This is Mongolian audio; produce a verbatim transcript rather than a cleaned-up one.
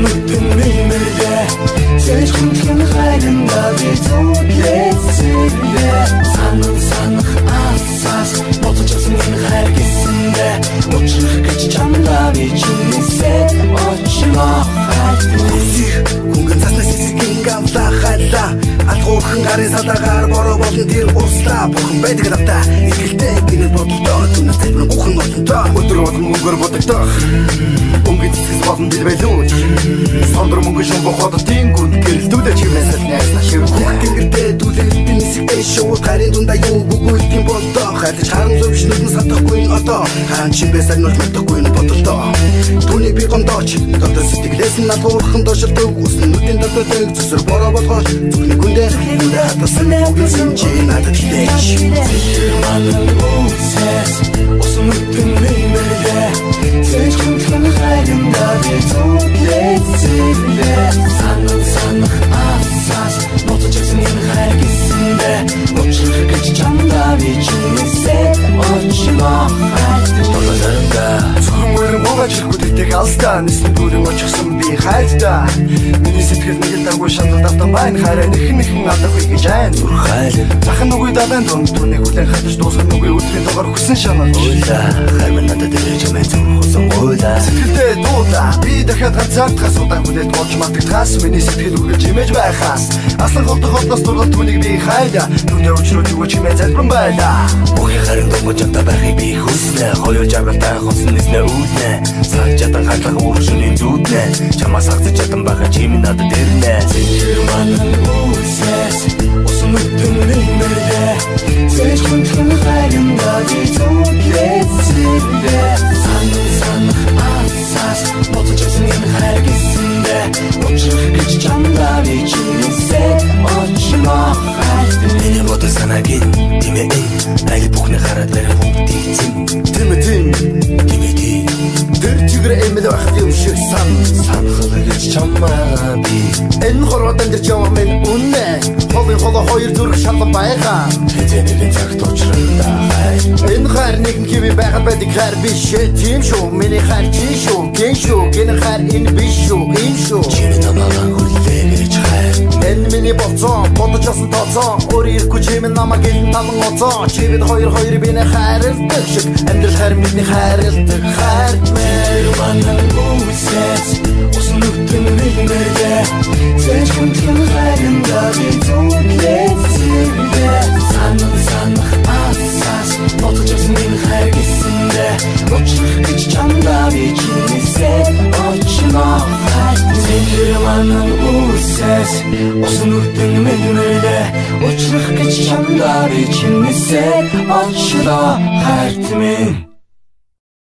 Unuttun bilmerde Sen çıkmışken halimde bir tuğlet sürüle Sanın sanık asas Otacağısın yeni herkesinde Uçuk geçeceğimde bir cümlese Açma Күсих хүнгэн цаснаас эсгийн гавла хайлаа Атгуухан гарын салаагаар бороо болон тэр урслаа Бурхан байдаг лавта Итгэлтэй гинэт бодолтой Түнэс тайлбар бухан олонтой Өдөр болон мөнгөөр бодогдох Өнгөд цэцэс болон дэлбэлүүд Сондор мөнгө шумбо ходотын гүнд Гэрэлдүүдэ чимээсэл найснаа шив Хүүх гингэрдээ дүүлэрдэн нисэгтэй шууд Гарын дундаа юу гүгүйдгийн болдоо Хайлаж харан лөвш нүдэн сатахгүй н одоо Хаан чимээсэл нүрж мэдхгүй н бодолтой Түүнийг би гондооч Дотор сэтгэлээс нь надгуурхан дошилдог Үсэн нүдэн дотодог Зүсэр бороо болгооч Зүхний гүндээ Нүдэ хатасан Үгэнсэн чи надад хилээч Зэхэрманын үсэс Усан нүдэн нэмэрдэ Сэж хүнхэн хайлымда bir tuğlet sürüle Sanın sanık asas Otacağısın yeni herkesinde Uçuk geçeceğimde bir cümlese Açma Долоорында Цүрэн мөрөн буугач хүлээдэг алстаа Нисэн дүүрэн очихсан би хайлтаа Миний сэтгэл нэг л дагуу шаналд автан байна Хараа нэхэн нэхэн алдахгүй гэж айн Зүр хайлт Захан нүгүй далайн дунд Түүнийг хүлэн хатаж дуусгах нүгүй өдрийн доогоор хүсэн шанал Уйла Харман надад дэрэж амэн зүрх хусан уйла Сэтгэлдээ дуула Би дахиад ганцаардхаас удаан хүлээд болж мартагдхаас Миний сэтгэл үргэлж имэж байхаас Аслан голдох холдоос дурлал түүнийг би хайла Нүдэ өчрөө зүгөө чимээ залбран байла Бүхий харин дунгуй жамтаа байхыг би хүснэ Хоёр жаргалтай хосон нэснэ үүднэ Цаг жадан хадлах ууршуны зүуднэ Чамаас хагцаж чадан баха чим надад дэрнэ Зэхэрманын үсэс Усан нүдэн нэмэрдэ Сэж хүнхэн хайлымда bir tuğlet sürüle Sanın sanık asas Otacağısın yeni herkesinde Uçuk geçeceğimde bir cümlese Açma Миний бодол санаагийн тимээ Айль бүхний хараад барих бүгдийг зэм Тимэтим Тимэти Тэр чигэр эмэл байх юм шиг сан Санхал гэж чамаа би Энэ хорвот амьдарч яваа минь үнэ Холын холо хоёр зүрх шалан байгаа Хэзээний цагт учранда хай Энэ хайр нэгэн хэвэн байгаад байдаг хайр биш Тийм шүү Миний хайр чи шүү Гэн шүү Гэн хайр энэ биш шүү Ийм шүү Чиний намаага хүлээ гэж хайр Энэ миний болцоо Бодож асан тооцоо Өөр ирэхгүй чимэн намаг энэ талан оцоо Чивэд хоёр хоёр биний хайрладаг шиг Амьдрал хайр миний хайрладаг хайр Зэхэрманын үсэс Усан нүдэн нэмэрдэ Сэж хүнхэн хайлымда bir tuğlet sürüle Sanın sanık asas Otacağısın yeni herkesinde Uçuk geçeceğimde bir cümlese Açma Zehirmanın üses Usan нүдэн нэмэрдэ Uçuk geçeceğimde bir cümlese Açma Hayatımın